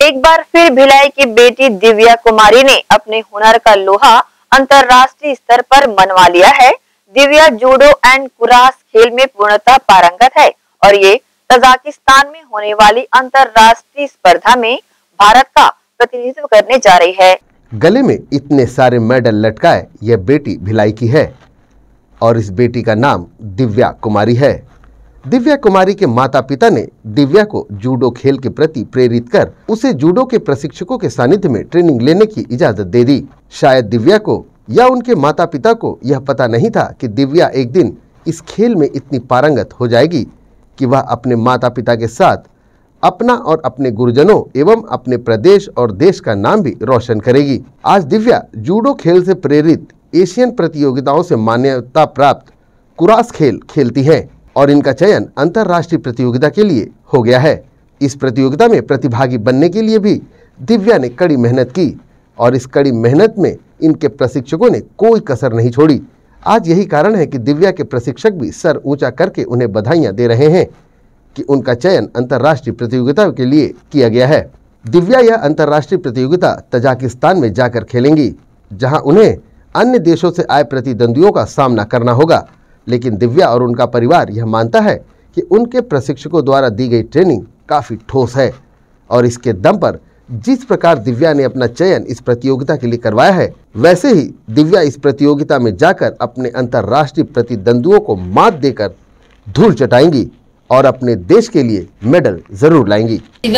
एक बार फिर भिलाई की बेटी दिव्या कुमारी ने अपने हुनर का लोहा अंतर्राष्ट्रीय स्तर पर मनवा लिया है। दिव्या जूडो एंड कुराश खेल में पूर्णतः पारंगत है और ये तजाकिस्तान में होने वाली अंतर्राष्ट्रीय स्पर्धा में भारत का प्रतिनिधित्व करने जा रही है। गले में इतने सारे मेडल लटकाए यह बेटी भिलाई की है और इस बेटी का नाम दिव्या कुमारी है। दिव्या कुमारी के माता पिता ने दिव्या को जूडो खेल के प्रति प्रेरित कर उसे जूडो के प्रशिक्षकों के सानिध्य में ट्रेनिंग लेने की इजाजत दे दी। शायद दिव्या को या उनके माता पिता को यह पता नहीं था कि दिव्या एक दिन इस खेल में इतनी पारंगत हो जाएगी कि वह अपने माता पिता के साथ अपना और अपने गुरुजनों एवं अपने प्रदेश और देश का नाम भी रोशन करेगी। आज दिव्या जूडो खेल से प्रेरित एशियन प्रतियोगिताओं से मान्यता प्राप्त कुराश खेल खेलती हैं और इनका चयन अंतर्राष्ट्रीय प्रतियोगिता के लिए हो गया है। इस प्रतियोगिता में प्रतिभागी बनने के लिए भी दिव्या ने कड़ी मेहनत की और इस कड़ी मेहनत में इनके प्रशिक्षकों ने कोई कसर नहीं छोड़ी। आज यही कारण है कि दिव्या के प्रशिक्षक भी सर ऊंचा करके उन्हें बधाइयां दे रहे हैं कि उनका चयन अंतर्राष्ट्रीय प्रतियोगिता के लिए किया गया है। दिव्या यह अंतर्राष्ट्रीय प्रतियोगिता तजाकिस्तान में जाकर खेलेंगी, जहां उन्हें अन्य देशों से आए प्रतिद्वंदियों का सामना करना होगा। लेकिन दिव्या और उनका परिवार यह मानता है कि उनके प्रशिक्षकों द्वारा दी गई ट्रेनिंग काफी ठोस है और इसके दम पर जिस प्रकार दिव्या ने अपना चयन इस प्रतियोगिता के लिए करवाया है, वैसे ही दिव्या इस प्रतियोगिता में जाकर अपने अंतर्राष्ट्रीय प्रतिद्वंदियों को मात देकर धूल चटाएंगी और अपने देश के लिए मेडल जरूर लाएंगी।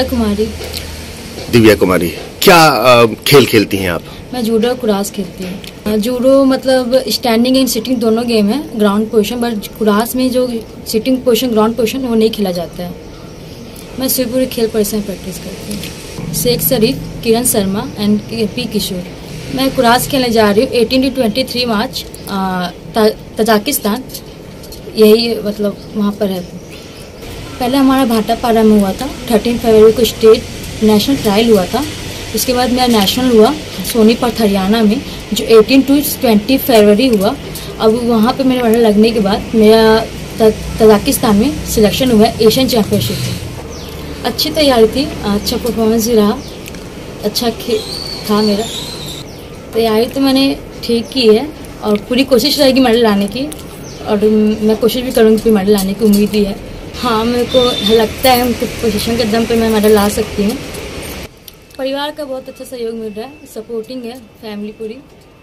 दिव्या कुमारी क्या खेल खेलती हैं आप? मैं जूडो और कुराश खेलती हूँ। जूडो मतलब स्टैंडिंग एंड सिटिंग दोनों गेम है, ग्राउंड पोजीशन, बट कुराश में जो सिटिंग पोजीशन ग्राउंड पोजीशन वो नहीं खेला जाता है। मैं शिवपुरी खेल परिसर में प्रैक्टिस करती हूँ। Sheikh Sharif, Kiran Sharma and P Kishore. मैं कुराश खेलने जा रही हूँ 18 to 23 मार्च तजाकिस्तान, यही मतलब वहाँ पर है। पहले हमारा भाटापारा में हुआ था, 13 फरवरी को स्टेट नेशनल ट्रायल हुआ था। उसके बाद मेरा नेशनल हुआ सोनीपत हरियाणा में, जो 18 to 20 फरवरी हुआ। अब वहाँ पे मेरे मेडल लगने के बाद मेरा तजाकिस्तान में सिलेक्शन हुआ एशियन चैम्पियनशिप में। अच्छी तैयारी थी, अच्छा परफॉर्मेंस भी रहा, अच्छा था मेरा। तैयारी तो मैंने ठीक की है और पूरी कोशिश रहेगी मेडल लाने की और मैं कोशिश भी करूँगी कि मेडल लाने की उम्मीद भी है। हाँ, मेरे को लगता है उनके पोजीशन के दम पे मैं मेडल ला सकती हूँ। परिवार का बहुत अच्छा सहयोग मिल रहा है, सपोर्टिंग है फैमिली पूरी।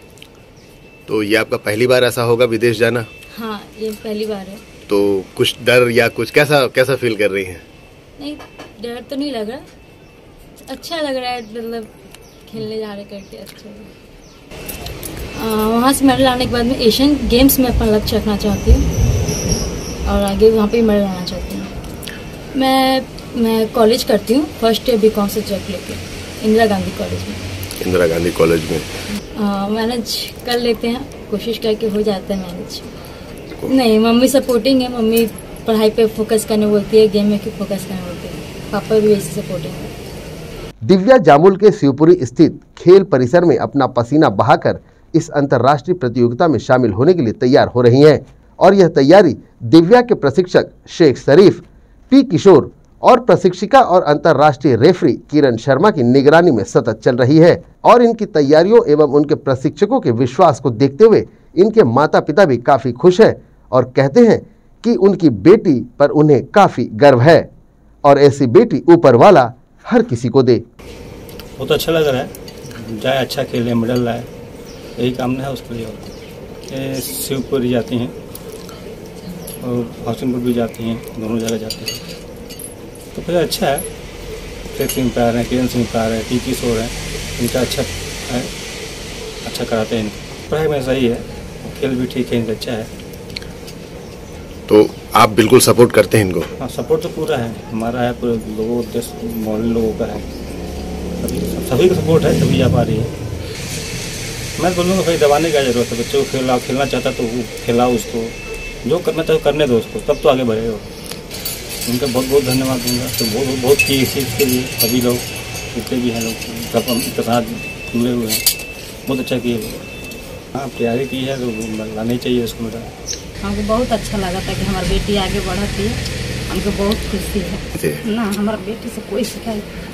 तो ये आपका पहली बार ऐसा होगा विदेश जाना? हाँ, ये पहली बार है। तो कुछ डर या कुछ कैसा फील कर रही हैं? नहीं, डर तो नहीं लग रहा, अच्छा लग रहा है, मतलब खेलने जा रहे करके अच्छा। वहाँ से मेडल लाने के बाद में एशियन गेम्स में अपना लक्ष्य रखना चाहती हूँ और आगे वहाँ पे मेडल लाना चाहती हूँ। मैं कॉलेज करती हूँ, फर्स्ट ईयर बीकॉम सब्जेक्ट लेके इंदिरा गांधी कॉलेज में। इंदिरा गांधी कॉलेज में मैनेज कर लेते हैं, कोशिश करके हो जाता है मैनेज। नहीं, मम्मी सपोर्टिंग है, मम्मी पढ़ाई पे फोकस करने बोलती है, गेम में क्यों फोकस करने बोलती है, पापा भी ऐसे सपोर्टिंग है। दिव्या जामुल के शिवपुरी स्थित खेल परिसर में अपना पसीना बहाकर इस अंतर्राष्ट्रीय प्रतियोगिता में शामिल होने के लिए तैयार हो रही हैं और यह तैयारी दिव्या के प्रशिक्षक शेख शरीफ, पी किशोर और प्रशिक्षिका और अंतर्राष्ट्रीय रेफरी किरण शर्मा की निगरानी में सतत चल रही है और इनकी तैयारियों एवं उनके प्रशिक्षकों के विश्वास को देखते हुए इनके माता पिता भी काफी खुश हैं और कहते हैं कि उनकी बेटी पर उन्हें काफी गर्व है और ऐसी बेटी ऊपर वाला हर किसी को दे। बहुत अच्छा लग रहा है, जाए अच्छा खेले, मेडल लाए, यही कामना है उसके लिए। शिवपुरी जाती हैं और हौसनपुर भी जाती हैं, दोनों जगह जाती हैं, तो फिर अच्छा है। शेख सिंह पे आ रहे हैं, किरण सिंह पे आ रहे हैं, पी किशोर हैं, इनका अच्छा है, अच्छा कराते हैं। इनको पढ़ाई में सही है, खेल भी ठीक है, इनका अच्छा है। तो आप बिल्कुल सपोर्ट करते हैं इनको? हाँ, सपोर्ट तो पूरा है, हमारा है, पूरे लोगों देश मोहल्ले लोगों का है, सभी का सपोर्ट है, तभी जा पा रही है। मैं बोलूँगा भाई दबाने की जरूरत है, बच्चों को खेलना चाहता तो वो खिलाओ उसको, जो करना चाहे करने दो उसको, तब तो आगे बढ़ेगा। उनका बहुत बहुत धन्यवाद दूंगा, तो बहुत की इस चीज़ के लिए सभी लोग जितने भी हैं लोग सब उनके साथ जुड़े हुए हैं, बहुत अच्छा किए। हाँ, तैयारी की है तो लानी चाहिए उसको मेरा। हमको बहुत अच्छा लगा था कि हमारी बेटी आगे बढ़ती है, हमको बहुत खुशी है ना। हमारा बेटी से कोई शिकायत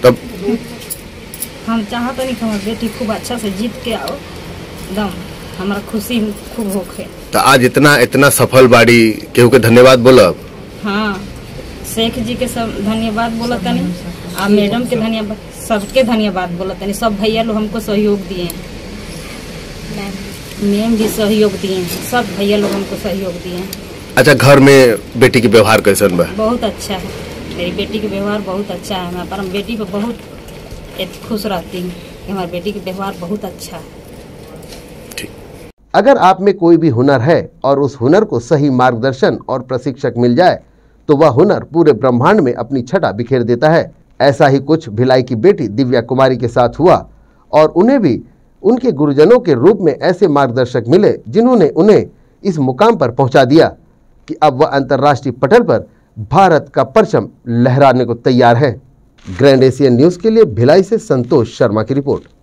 तब हम चाहते नहीं कि हमारी बेटी खूब अच्छा से जीत के आओ, एकदम हमारा खुशी खूब होखे। तो आज इतना इतना सफल बाड़ी, केहू के धन्यवाद बोलब? हाँ, शेख जी के सब धन्यवाद बोला तनी, आ मैडम के धन्यवाद, सबके धन्यवाद बोला तनी। सब भैया लोग हमको सहयोग दिए, मैम भी सहयोग दिए, सब भैया लोग हमको सहयोग दिए। अच्छा, घर में बेटी के व्यवहार कैसन बा? बहुत अच्छा है, मेरी बेटी के व्यवहार बहुत अच्छा है। मैं अपनी बेटी पर बहुत खुश रहती हूँ कि हमारी बेटी का व्यवहार बहुत अच्छा है। अगर आप में कोई भी हुनर है और उस हुनर को सही मार्गदर्शन और प्रशिक्षक मिल जाए तो वह हुनर पूरे ब्रह्मांड में अपनी छटा बिखेर देता है। ऐसा ही कुछ भिलाई की बेटी दिव्या कुमारी के साथ हुआ और उन्हें भी उनके गुरुजनों के रूप में ऐसे मार्गदर्शक मिले जिन्होंने उन्हें इस मुकाम पर पहुंचा दिया कि अब वह अंतर्राष्ट्रीय पटल पर भारत का परचम लहराने को तैयार है। ग्रैंड एशियन न्यूज़ के लिए भिलाई से संतोष शर्मा की रिपोर्ट।